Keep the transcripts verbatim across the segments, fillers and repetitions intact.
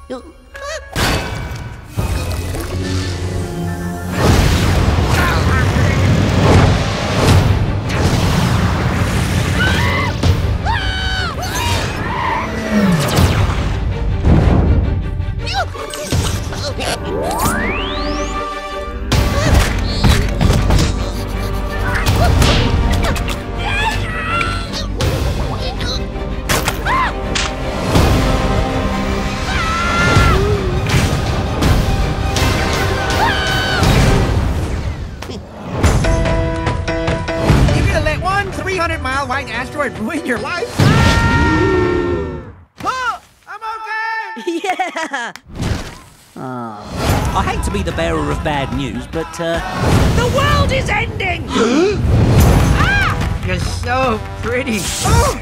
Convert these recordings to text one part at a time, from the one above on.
three hundred mile white asteroid ruin your life? Oh, I'm okay! Yeah! Oh. I hate to be the bearer of bad news, but, uh... the world is ending! Ah! You're so pretty. Oh!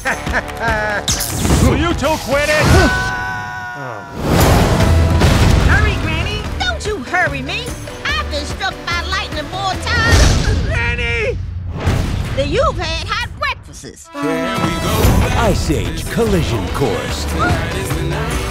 Will you two quit it? Oh. Hurry, Granny! Don't you hurry me! I've been struck by lightning more times! Granny! Then you've had hot breakfasts. Ice Age Collision Course.